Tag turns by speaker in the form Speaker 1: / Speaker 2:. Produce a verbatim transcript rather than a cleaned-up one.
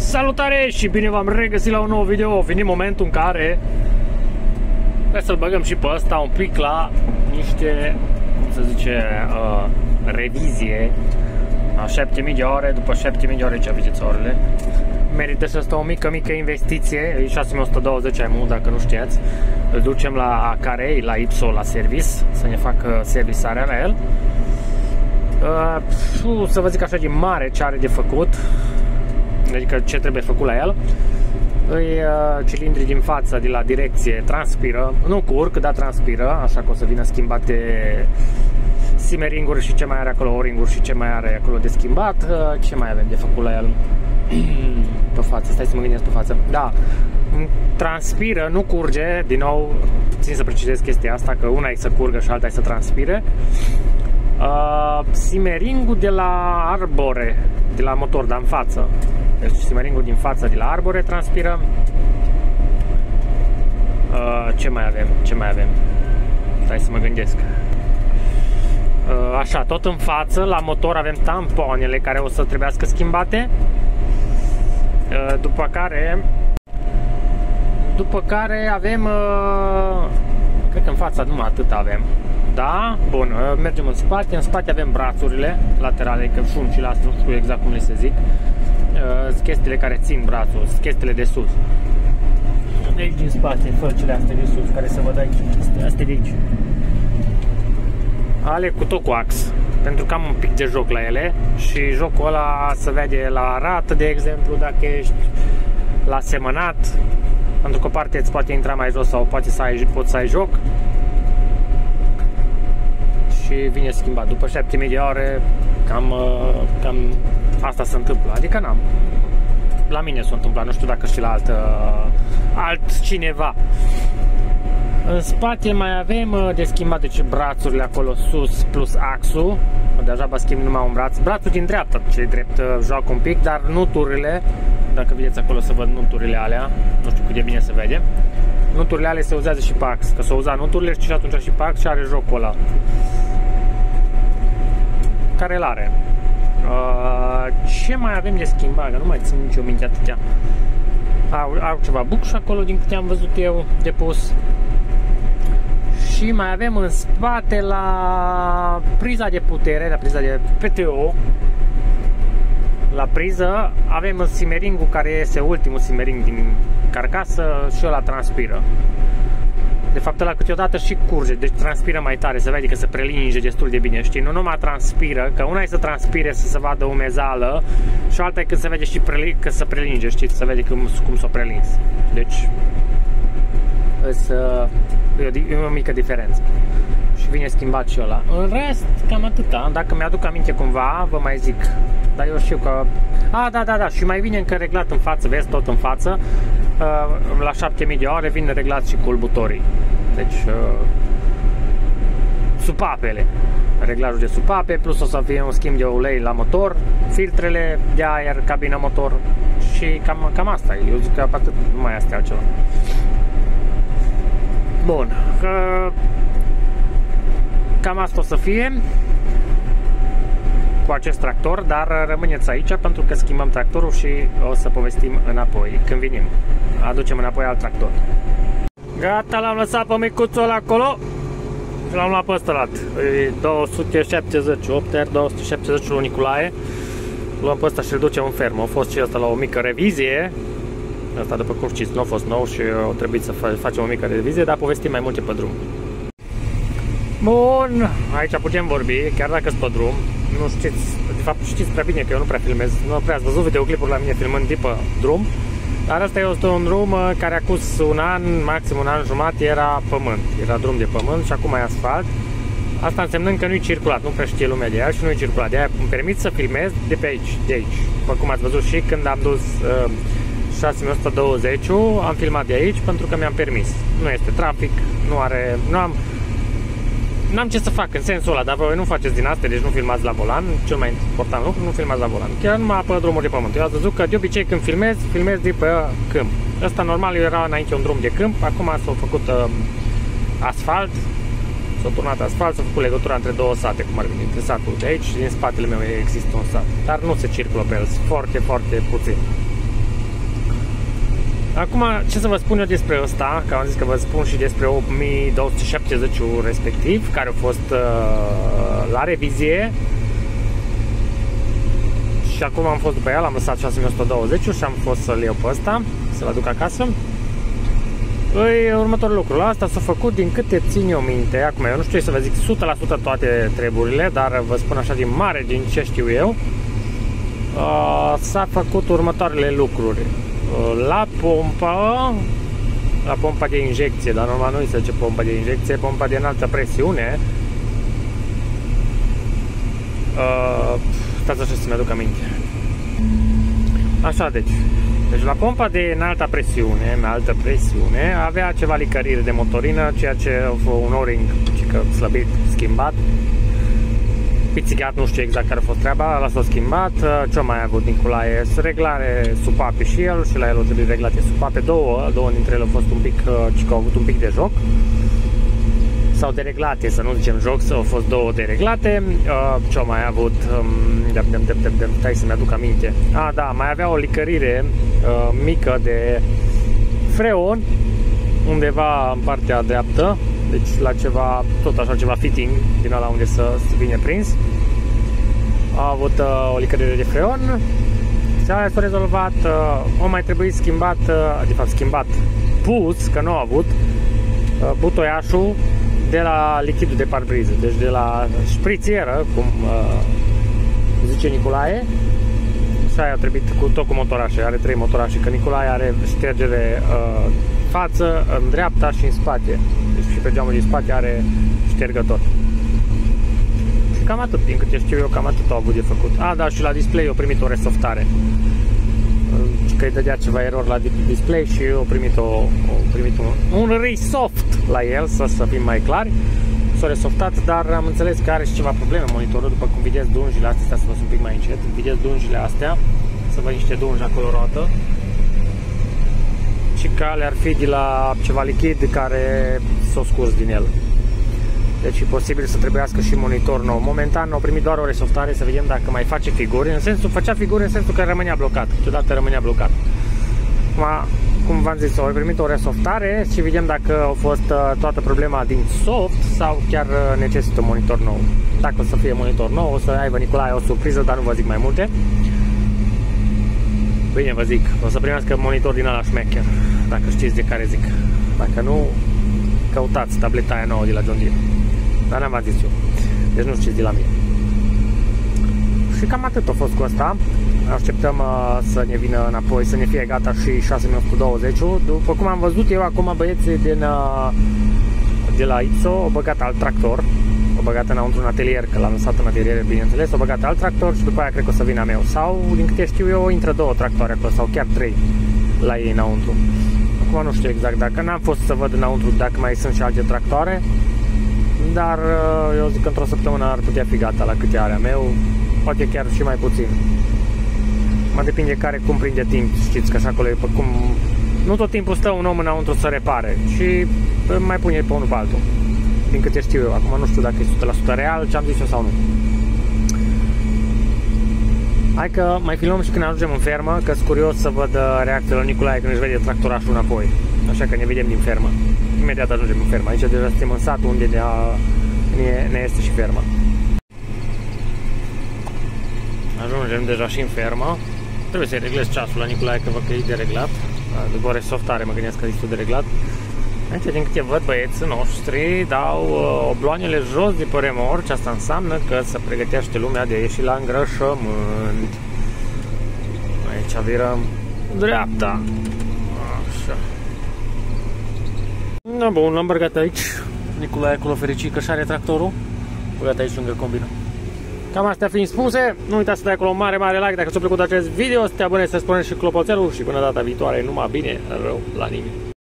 Speaker 1: Salutare și bine v-am regăsit la un nou video. Vine momentul în care trebuie să-l băgăm și pe ăsta un pic la niște, cum se zice, uh, revizie a șapte mii de ore. După șapte mii de ore ce aveți orele. Merită să stă o mică, mică investiție. E șase mii o sută douăzeci ai mult, dacă nu știați. Îl ducem la Carei, la Ipso, la service, să ne facă servisarea la el. Uh, să vă zic așa de mare ce are de făcut, adică ce trebuie făcut la el. Îi uh, cilindrii din față de la direcție transpiră, nu curg, dar transpiră, așa că o să vină schimbate simmering-uri și ce mai are acolo, o-ring-uri și ce mai are acolo de schimbat. Uh, ce mai avem de făcut la el pe față? Stai să mă gândesc pe față. Da, transpiră, nu curge, din nou țin să precizez chestia asta, că una e să curgă și alta e să transpire. Uh, simmering-ul de la arbore, de la motor, dar în față. Deci simmering-ul din față de la arbore transpiră. Uh, ce mai avem? Ce mai avem? Stai să mă gândesc. Uh, așa, tot în față, la motor avem tampoanele care o să trebuiască schimbate. Uh, după care După care avem uh, cred că în fața numai atât avem. Da? Bun, mergem în spate. În spate avem brațurile laterale, că șuncile astea, nu știu exact cum le se zic. Sunt chestiile care țin brațul, sunt chestiile de sus. De aici din spate, fălcile astea de sus, care se văd aici, astea de aici. Ale cu tot cu ax, pentru că am un pic de joc la ele. Și jocul ăla se vede la rată, de exemplu, dacă ești la semănat. Pentru că o parte îți poate intra mai jos sau poate să ai, poți să ai joc. Și vine schimbat. După șapte mii de ore, cam, cam asta se întâmplă. Adică n-am. La mine s-a întâmplat, nu știu dacă și la alt, altcineva. În spate mai avem de schimbat, deci brațurile acolo sus plus axul. Deja vă schimb numai un braț. Brațul din dreapta, cel drept, joacă un pic, dar nuturile, dacă vedeți acolo să văd nuturile alea, nu știu cât de bine se vede. Nuturile alea se uzează și pe ax, că s-o uza nuturile și atunci și pe ax și are jocul ăla care îl are. Uh, ce mai avem de schimbat? Că nu mai țin nicio minte atâtea. Au, au ceva bucși acolo din câte am văzut eu de pus. Și mai avem în spate la priza de putere, la priza de P T O. La priză avem simmering-ul care este ultimul simmering din carcasă și ăla transpiră. De fapt ăla câteodată și curge, deci transpiră mai tare, se vede că se prelinge destul de bine, știi? Nu numai transpiră, că una e să transpire să se vadă umezală și alta e când se vede și că se prelinge, știi? Se vede cum, cum s-o prelins. Deci e o mică diferență. Și vine schimbat și ăla. În rest, cam atâta. Dacă mi-aduc aminte cumva, vă mai zic. Dar eu știu că... A, da, da, da. Și mai vine încă reglat în față, vezi, tot în față. La șapte mii de ore vine reglat și culbutorii. Deci supapele. Reglajul de supape, plus o să fie un schimb de ulei la motor, filtrele de aer, cabina motor. Și cam, cam asta e. Eu zic că atât, nu mai astea altceva. Bun. Cam asta o să fie cu acest tractor, dar rămâneți aici pentru că schimbăm tractorul și o să povestim înapoi când venim. Aducem înapoi alt tractor. Gata, l-am lăsat pe micuțul ăla acolo și l-am luat pe ăsta. E două sute șaptezeci, opt R două sute șaptezeci lui Nicolae. Luăm pe ăsta și îl ducem în fermă. A fost și ăsta la o mică revizie. Asta, după cum știți, nu a fost nou și a trebuit să facem o mică revizie, dar povestim mai multe pe drum. Bun, aici putem vorbi, chiar dacă sunt pe drum. Nu știți, de fapt știți prea bine că eu nu prea filmez, nu prea ați văzut videoclipuri la mine filmând de pe drum. Dar asta este un drum care acum un an, maxim un an jumate, era pământ, era drum de pământ și acum e asfalt. Asta însemnând că nu-i circulat, nu prea știe lumea de el și nu-i circulat. De-aia îmi permit să filmez de pe aici, de aici. După cum ați văzut și când am dus uh, șase mii o sută douăzeci, am filmat de aici pentru că mi-am permis. Nu este trafic, nu are, nu am... N-am ce să fac în sensul ăla, dar voi nu faceți din astea, deci nu filmați la volan, cel mai important lucru, nu filmați la volan. Chiar numai pe drumuri de pământ. Eu ați văzut că de obicei când filmez, filmez de pe câmp. Ăsta normal era înainte un drum de câmp, acum s-a făcut uh, asfalt, s-a turnat asfalt, s-a făcut legătura între două sate, cum ar veni, între satul de aici și din spatele meu există un sat. Dar nu se circulă pe el, foarte, foarte puțin. Acum, ce să vă spun eu despre ăsta, că am zis că vă spun și despre opt mii două sute șaptezeci respectiv, care au fost uh, la revizie. Și acum am fost după el, am lăsat șase mii o sută douăzeci și am fost să-l iau pe ăsta, să-l aduc acasă. Păi, următorul lucru, asta s-a făcut din câte țin eu minte. Acum, eu nu știu să vă zic o sută la sută toate treburile, dar vă spun așa din mare, din ce știu eu. Uh, S-a făcut următoarele lucruri. Uh, la pompa, la pompa de injecție, dar normal nu se zice pompa de injecție, pompa de înaltă presiune. Uh, stați așa să-mi aduc aminte. Așa, deci. Deci la pompa de înaltă presiune, înaltă presiune, avea ceva licărire de motorină, ceea ce un O-ring slăbit, schimbat, pițigat, nu știu exact care a fost treaba, l-a s-a schimbat. Ce-a mai avut Nicolae? Reglare supape și el, și la el o trebuie reglate supape, două, două dintre ele au fost un pic, ci că au avut un pic de joc. Sau dereglate, să nu zicem joc, au fost două dereglate. Uh, Ce-au mai avut? Um, Stai să-mi aduc aminte. Ah, da, mai avea o licărire uh, mică de freon undeva în partea dreaptă, deci la ceva, tot așa ceva fitting din ăla unde să vine prins. A avut uh, o licărire de freon și aia s-a rezolvat. Uh, o mai trebuie schimbat, uh, de fapt schimbat, pus, că nu a avut uh, butoiașul de la lichidul de parbriză, deci de la șprițieră, cum uh, zice Nicolae. Și aia a trebuit cu, tot cu motorașe, are trei motorașe, că Nicolae are ștergere uh, față, în dreapta și în spate. Deci și pe geamul din spate are ștergător. Și cam atât, din câte știu eu, cam atât au avut de făcut. A, da, și la display au primit o resoftare. Că îi dădea ceva error la display și eu primit, o, o, primit un, un resoft la el, să, să fim mai clari. S-a resoftat, dar am înțeles că are și ceva probleme monitorul, după cum vedeți dungile astea, să vă sunt un pic mai încet, vedeți dungile astea, să vă niște dungi acolo roată. Și că ale ar fi de la ceva lichid care s-a scurs din el. Deci e posibil să trebuiască și monitor nou. Momentan au primit doar o resoftare, să vedem dacă mai face figuri. În sensul, făcea figuri în sensul că rămânea blocat. Câteodată rămânea blocat. Acum, cum v-am zis, au primit o resoftare și vedem dacă a fost toată problema din soft sau chiar necesită un monitor nou. Dacă o să fie monitor nou, o să aibă Nicolae o surpriză, dar nu vă zic mai multe. Bine, vă zic, o să primească monitor din ala șmecher, dacă știți de care zic. Dacă nu, căutați tableta aia nouă de la John Deere. Dar n-am zis eu. Deci nu știți de la mine. Și cam atât a fost cu asta. Așteptăm uh, să ne vină înapoi, să ne fie gata și șase mii o sută douăzeci. După cum am văzut eu, acum băieții din, uh, de la Ipso au băgat alt tractor. Au băgat înăuntru un atelier, că l-am lăsat în atelier, bineînțeles. Au băgat alt tractor și după aia cred că o să vină a meu. Sau, din câte știu eu, intră două tractoare acolo, sau chiar trei la ei înăuntru. Acum nu știu exact, dacă n-am fost să văd înăuntru dacă mai sunt și alte tractoare. Dar eu zic că într-o săptămână ar putea fi gata la câte are a meu, poate chiar și mai puțin. Mă depinde care cum prinde timp, știți că așa acolo e pe cum... Nu tot timpul stă un om înăuntru să repare și mai pune pe unul pe altul. Din câte știu eu, acum nu știu dacă e o sută la sută real ce am zis eu sau nu. Hai că mai filmăm și când ajungem în fermă, că sunt curios să văd reacția lui Nicolae când își vede tractorașul înapoi. Așa că ne vedem din fermă. Imediat ajungem în fermă. Aici deja suntem în sat unde ne, ne, ne este și fermă. Ajungem deja și în fermă. Trebuie să-i reglez ceasul la Nicolae, că văd că e de reglat. După o resoftare mă gândesc că e destul de reglat. Aici, din câte văd, băieții noștri dau uh, obloanele jos de pe remorci. Asta înseamnă că se pregătește lumea de a ieși la îngrășământ. Aici virăm dreapta. Așa. Na bun, l-am băgat aici. Nicolae acolo fericit că și-are tractorul. Băgat aici lângă combina. Cam astea fiind spuse, nu uitați să dai acolo un mare, mare like dacă ți-a plăcut acest video, să te abonezi, să spuneți și clopoțelul și până data viitoare, numai bine, rău la nimic.